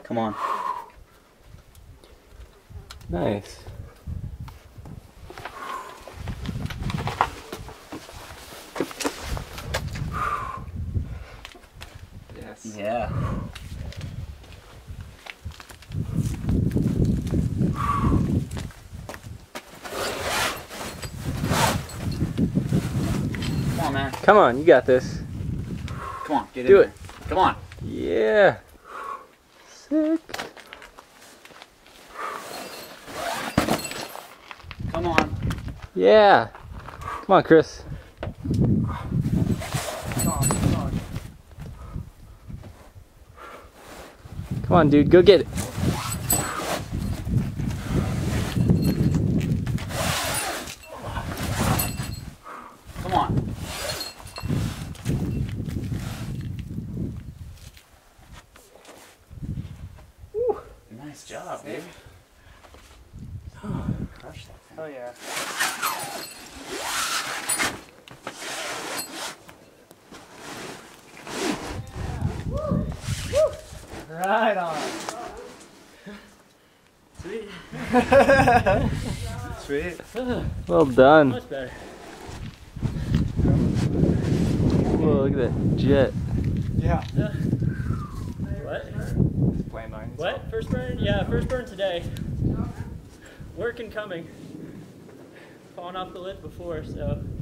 Come on. Nice. Yes. Yeah. Come on, man. Come on, you got this. Come on, get in Do there. it. Come on. Yeah. Sick. Come on. Yeah. Come on, Chris. Come on, come on. Come on, dude. Go get it. Come on. Woo. Nice job, dude. Crush that thing. Oh yeah. Right on. Sweet. Sweet. Well done. Much better. Whoa, look at that jet. Yeah. What? Blame mine. What? First burn? Yeah, first burn today. Work incoming. Falling off the lip before, so